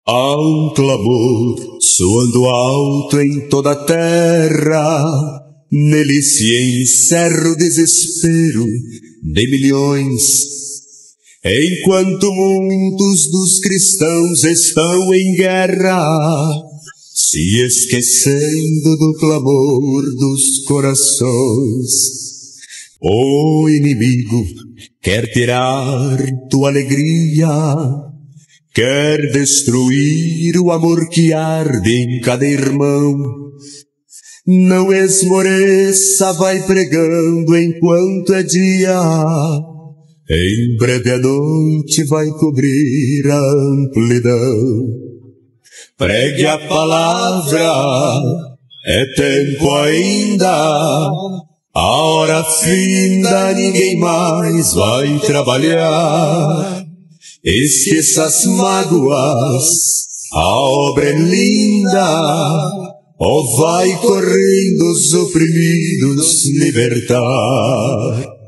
Há um clamor soando alto em toda a terra, nele se encerra o desespero de milhões, enquanto muitos dos cristãos estão em guerra, se esquecendo do clamor dos corações. O inimigo quer tirar tua alegria, quer destruir o amor que arde em cada irmão. Não esmoreça, vai pregando enquanto é dia. Em breve a noite vai cobrir a amplidão. Pregue a palavra, é tempo ainda. A hora finda, ninguém mais vai trabalhar. Esqueça as mágoas, a obra é linda. Vai correndo os oprimidos libertar.